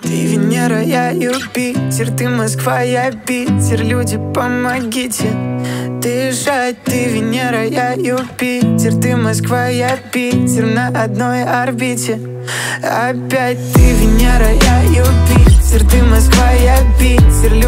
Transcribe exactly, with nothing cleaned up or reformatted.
Ты Венера, я Юпитер, ты Москва, я Питер. Люди, помогите дышать. Ты Венера, я Юпитер, ты Москва, я Питер. На одной орбите опять. Ты Венера, я Юпитер, ты Москва, я Питер.